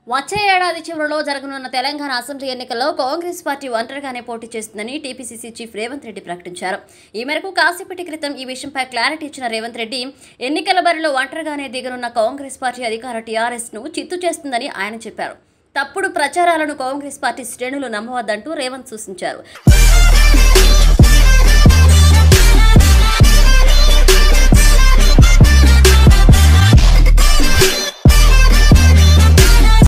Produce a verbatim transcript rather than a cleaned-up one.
వచ్చే ఏడాది చివరిలో జరగనున్న తెలంగాణ అసెంబ్లీ ఎన్నికల్లో కాంగ్రెస్ పార్టీ ఒంటరిగానే పోటీ చేస్తుందని టీపీసీసీ చీఫ్ రేవంత్ రెడ్డి ప్రకటించారు. ఈ మేరకు కాసేపటి క్రితం ఈ విషయంపై క్లారిటీ ఇచ్చిన రేవంత్ రెడ్డి ఎన్నికల బరిలో ఒంటరిగానే దిగనున్న కాంగ్రెస్ పార్టీ అధికార టీఆర్ఎస్ ను చిత్తు చేస్తుందని ఆయన చెప్పారు. తప్పుడు ప్రచారాలను కాంగ్రెస్ పార్టీ శ్రేణులు నమ్మవద్దంటూ రేవంత్ సూచించారు.